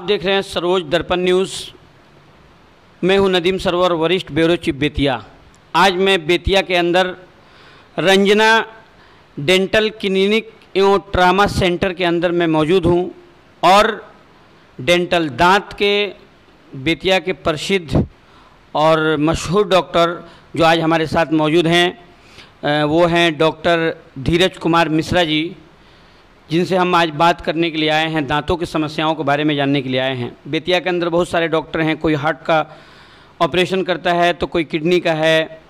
देख रहे हैं सरोज दर्पण न्यूज़। मैं हूं नदीम सरवर, वरिष्ठ ब्यूरो चीफ बेतिया। आज मैं बेतिया के अंदर रंजना डेंटल क्लिनिक एवं ट्रामा सेंटर के अंदर मैं मौजूद हूं और डेंटल दांत के बेतिया के प्रसिद्ध और मशहूर डॉक्टर जो आज हमारे साथ मौजूद हैं वो हैं डॉक्टर धीरज कुमार मिश्रा जी, जिनसे हम आज बात करने के लिए आए हैं, दांतों की समस्याओं के बारे में जानने के लिए आए हैं। बेतिया के अंदर बहुत सारे डॉक्टर हैं, कोई हार्ट का ऑपरेशन करता है तो कोई किडनी का है,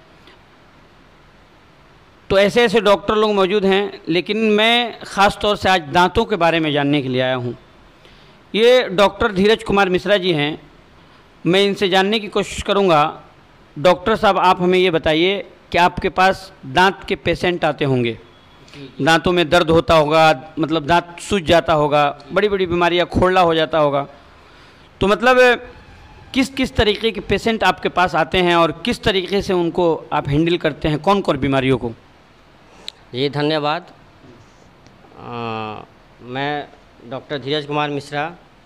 तो ऐसे ऐसे डॉक्टर लोग मौजूद हैं, लेकिन मैं ख़ास तौर से आज दांतों के बारे में जानने के लिए आया हूँ। ये डॉक्टर धीरज कुमार मिश्रा जी हैं, मैं इनसे जानने की कोशिश करूँगा। डॉक्टर साहब, आप हमें ये बताइए कि आपके पास दांत के पेशेंट आते होंगे, दांतों में दर्द होता होगा, मतलब दांत सूज जाता होगा, बड़ी बड़ी बीमारियां, खोड़ला हो जाता होगा, तो मतलब किस किस तरीके के पेशेंट आपके पास आते हैं और किस तरीके से उनको आप हैंडल करते हैं, कौन कौन बीमारियों को? जी धन्यवाद। मैं doctor Dheeraj Kumar Mishra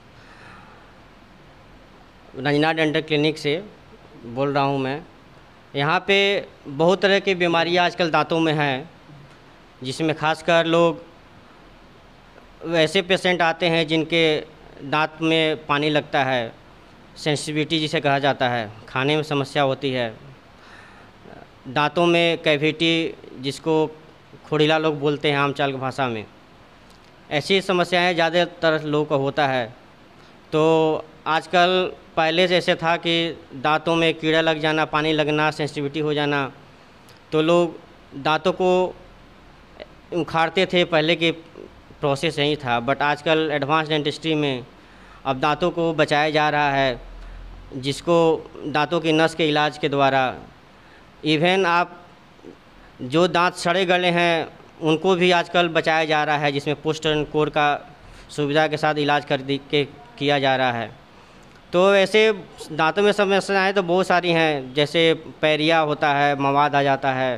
Ranjana dental clinic से बोल रहा हूँ। मैं यहाँ पे बहुत तरह की बीमारियाँ आजकल दांतों में हैं, जिसमें खासकर लोग वैसे पेशेंट आते हैं जिनके दांत में पानी लगता है, सेंसिटिविटी जिसे कहा जाता है, खाने में समस्या होती है, दांतों में कैविटी जिसको खोड़िला लोग बोलते हैं आम चाल की भाषा में, ऐसी समस्याएं ज़्यादातर लोगों को होता है। तो आजकल पहले से ऐसे था कि दांतों में कीड़ा लग जाना, पानी लगना, सेंसिटिविटी हो जाना, तो लोग दांतों को उखाड़ते थे, पहले के प्रोसेस यही था। बट आजकल एडवांस डेंटिस्ट्री में अब दांतों को बचाया जा रहा है, जिसको दांतों की नस के इलाज के द्वारा, इवन आप जो दांत सड़े गले हैं उनको भी आजकल बचाया जा रहा है, जिसमें पोस्ट एंड कोर का सुविधा के साथ इलाज किया जा रहा है। तो ऐसे दांतों में समस्याएं तो बहुत सारी हैं, जैसे पैरिया होता है, मवाद आ जाता है,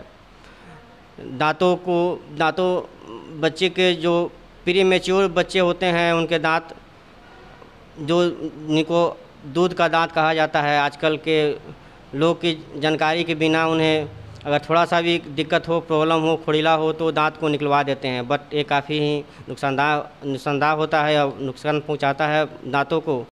दांतों बच्चे के जो प्री मैच्योर बच्चे होते हैं उनके दांत, जो जिनको दूध का दांत कहा जाता है, आजकल के लोग की जानकारी के बिना उन्हें अगर थोड़ा सा भी दिक्कत हो, प्रॉब्लम हो, खोड़िला हो तो दांत को निकलवा देते हैं। बट ये काफ़ी ही नुकसानदायक होता है और नुकसान पहुंचाता है दांतों को।